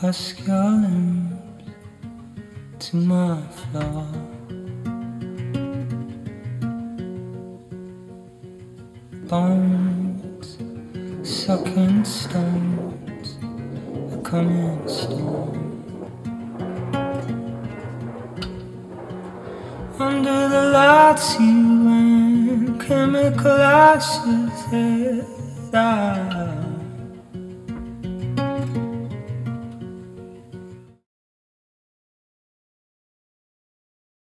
Ask your limbs to my floor. Bones sucking stones, a coming storm. Under the lights you and chemical ashes that I